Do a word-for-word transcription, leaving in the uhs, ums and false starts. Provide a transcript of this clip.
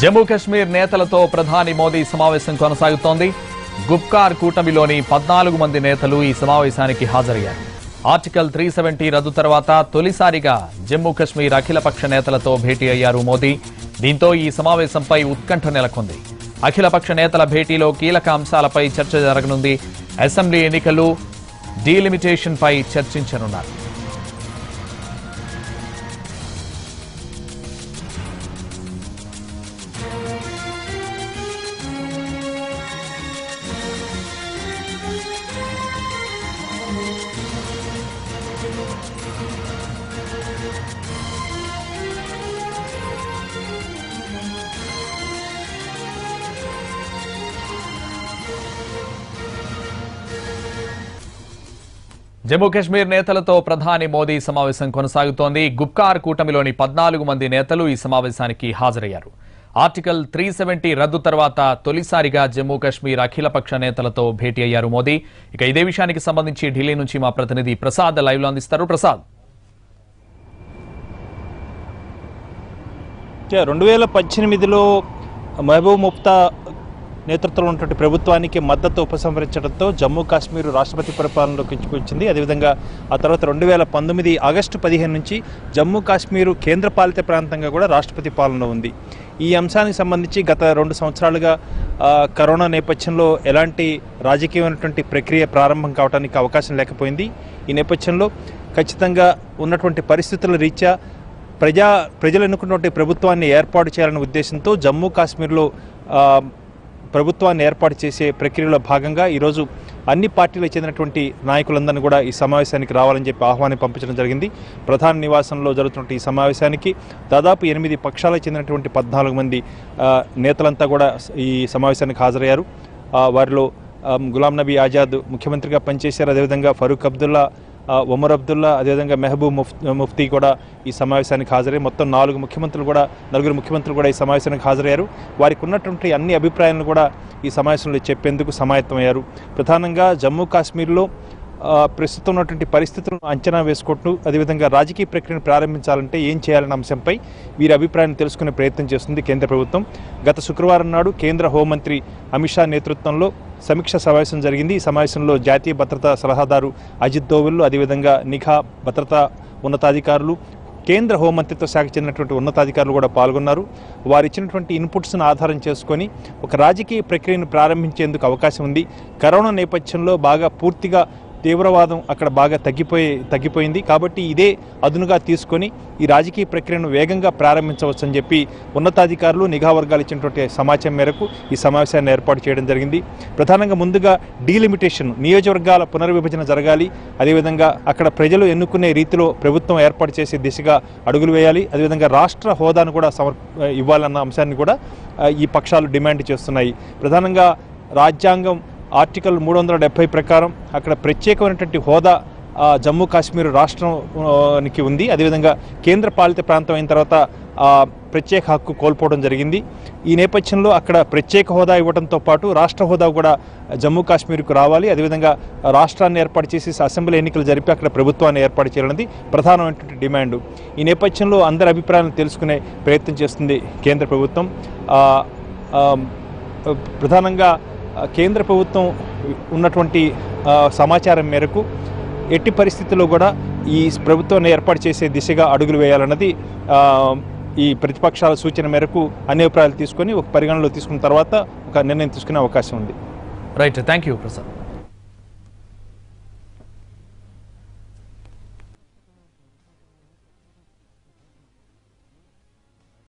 జమ్మూ కశ్మీర్ నేతలతో ప్రధాని మోదీ సమావేశం కొనసాగుతోంది. గుప్కార్ కూటమిలోని పద్నాలుగు మంది నేతలు ఈ సమావేశానికి హాజరయ్యారు. ఆర్టికల్ త్రీ సెవెంటీ రద్దు తర్వాత తొలిసారిగా జమ్మూ కశ్మీర్ అఖిలపక్ష నేతలతో భేటీ అయ్యారు మోదీ. దీంతో ఈ సమావేశంపై ఉత్కంఠ నెలకొంది. అఖిలపక్ష నేతల భేటీలో కీలక అంశాలపై చర్చ జరగనుంది. అసెంబ్లీ ఎన్నికలు, డీలిమిటేషన్ పై చర్చించనున్నారు. జమ్మూ కశ్మీర్ నేతలతో ప్రధాని మోదీ సమావేశం కొనసాగుతోంది. గుప్కార్ కూటమిలోని పద్నాలుగు మంది నేతలు ఈ సమావేశానికి హాజరయ్యారు. ఆర్టికల్ త్రీ సెవెంటీ రద్దు తర్వాత తొలిసారిగా జమ్మూ కశ్మీర్ అఖిలపక్ష నేతలతో భేటీ అయ్యారు మోదీ. ఇక ఇదే విషయానికి సంబంధించి ఢిల్లీ నుంచి మా ప్రతినిధి ప్రసాద్ లైవ్ లో అందిస్తారు. ప్రసాద్, రెండు వేల పద్దెనిమిదిలో మహబూబ్ ముఫ్తా నేతృత్వంలో ఉన్నటువంటి ప్రభుత్వానికి మద్దతు ఉపసంహరించడంతో జమ్మూ కాశ్మీర్ రాష్ట్రపతి పరిపాలనలోకి వచ్చింది. అదేవిధంగా ఆ తర్వాత రెండు వేల పంతొమ్మిది ఆగస్టు పదిహేను నుంచి జమ్మూ కాశ్మీరు కేంద్రపాలిత ప్రాంతంగా కూడా రాష్ట్రపతి పాలన ఉంది. ఈ అంశానికి సంబంధించి గత రెండు సంవత్సరాలుగా కరోనా నేపథ్యంలో ఎలాంటి రాజకీయమైనటువంటి ప్రక్రియ ప్రారంభం కావడానికి అవకాశం లేకపోయింది. ఈ నేపథ్యంలో ఖచ్చితంగా ఉన్నటువంటి పరిస్థితుల రీత్యా ప్రజా ప్రజలు ఎన్నుకున్నటువంటి ప్రభుత్వాన్ని ఏర్పాటు చేయాలనే ఉద్దేశంతో జమ్మూ కాశ్మీర్లో ప్రభుత్వాన్ని ఏర్పాటు చేసే ప్రక్రియలో భాగంగా ఈరోజు అన్ని పార్టీలకు చెందినటువంటి నాయకులందరినీ కూడా ఈ సమావేశానికి రావాలని చెప్పి ఆహ్వానం పంపించడం జరిగింది. ప్రధాన నివాసంలో జరుగుతున్న ఈ సమావేశానికి దాదాపు ఎనిమిది పక్షాలకు చెందినటువంటి పద్నాలుగు మంది నేతలంతా కూడా ఈ సమావేశానికి హాజరయ్యారు. వారిలో గులాం నబీ ఆజాద్ ముఖ్యమంత్రిగా పనిచేశారు. అదేవిధంగా ఫరూక్ అబ్దుల్లా, ఒమర్ అబ్దుల్లా, అదేవిధంగా మెహబూబ్ ముఫ్తీ కూడా ఈ సమావేశానికి హాజరయ్యారు. మొత్తం నాలుగు ముఖ్యమంత్రులు కూడా నలుగురు ముఖ్యమంత్రులు కూడా ఈ సమావేశానికి హాజరయ్యారు. వారికి ఉన్నటువంటి అన్ని అభిప్రాయాలను కూడా ఈ సమావేశంలో చెప్పేందుకు సమాయత్తమయ్యారు. ప్రధానంగా జమ్మూ కాశ్మీర్లో ప్రస్తుతం ఉన్నటువంటి పరిస్థితులను అంచనా వేసుకుంటూ అదేవిధంగా రాజకీయ ప్రక్రియను ప్రారంభించాలంటే ఏం చేయాలన్న అంశంపై వీరి అభిప్రాయాన్ని తెలుసుకునే ప్రయత్నం చేస్తుంది కేంద్ర ప్రభుత్వం. గత శుక్రవారం నాడు కేంద్ర హోంమంత్రి అమిత్ షా నేతృత్వంలో సమీక్ష సమావేశం జరిగింది. ఈ సమావేశంలో జాతీయ భద్రతా సలహాదారు అజిత్ దోవల్, అదేవిధంగా నిఘా భద్రతా ఉన్నతాధికారులు, కేంద్ర హోంమంత్రిత్వ శాఖకు చెందినటువంటి ఉన్నతాధికారులు కూడా పాల్గొన్నారు. వారు ఇచ్చినటువంటి ఇన్పుట్స్ను ఆధారం చేసుకొని ఒక రాజకీయ ప్రక్రియను ప్రారంభించేందుకు అవకాశం ఉంది. కరోనా నేపథ్యంలో బాగా పూర్తిగా తీవ్రవాదం అక్కడ బాగా తగ్గిపోయి తగ్గిపోయింది కాబట్టి ఇదే అదునుగా తీసుకొని ఈ రాజకీయ ప్రక్రియను వేగంగా ప్రారంభించవచ్చని చెప్పి ఉన్నతాధికారులు, నిఘా వర్గాలు ఇచ్చినటువంటి సమాచారం మేరకు ఈ సమావేశాన్ని ఏర్పాటు చేయడం జరిగింది. ప్రధానంగా ముందుగా డీలిమిటేషన్, నియోజకవర్గాల పునర్విభజన జరగాలి. అదేవిధంగా అక్కడ ప్రజలు ఎన్నుకునే రీతిలో ప్రభుత్వం ఏర్పాటు చేసే దిశగా అడుగులు వేయాలి. అదేవిధంగా రాష్ట్ర హోదాను కూడా సమర్ ఇవ్వాలన్న అంశాన్ని కూడా ఈ పక్షాలు డిమాండ్ చేస్తున్నాయి. ప్రధానంగా రాజ్యాంగం ఆర్టికల్ మూడు వందల డెబ్బై ప్రకారం అక్కడ ప్రత్యేకమైనటువంటి హోదా జమ్మూ కాశ్మీర్ రాష్ట్రానికి ఉంది. అదేవిధంగా కేంద్ర పాలిత ప్రాంతం అయిన తర్వాత ప్రత్యేక హక్కు కోల్పోవడం జరిగింది. ఈ నేపథ్యంలో అక్కడ ప్రత్యేక హోదా ఇవ్వడంతో పాటు రాష్ట్ర హోదా కూడా జమ్మూ కాశ్మీర్కు రావాలి. అదేవిధంగా రాష్ట్రాన్ని ఏర్పాటు చేసి అసెంబ్లీ ఎన్నికలు జరిపి అక్కడ ప్రభుత్వాన్ని ఏర్పాటు చేయాలన్నది ప్రధానమైనటువంటి డిమాండ్. ఈ నేపథ్యంలో అందరి అభిప్రాయాలను తెలుసుకునే ప్రయత్నం చేస్తుంది కేంద్ర ప్రభుత్వం. ప్రధానంగా కేంద్ర ప్రభుత్వం ఉన్నటువంటి సమాచారం మేరకు ఎట్టి పరిస్థితుల్లో కూడా ఈ ప్రభుత్వాన్ని ఏర్పాటు చేసే దిశగా అడుగులు వేయాలన్నది ఈ ప్రతిపక్షాల సూచన మేరకు అన్ని అభిప్రాయాలు తీసుకొని ఒక పరిగణనలో తీసుకున్న తర్వాత ఒక నిర్ణయం తీసుకునే అవకాశం ఉంది. Right, thank you Prasad.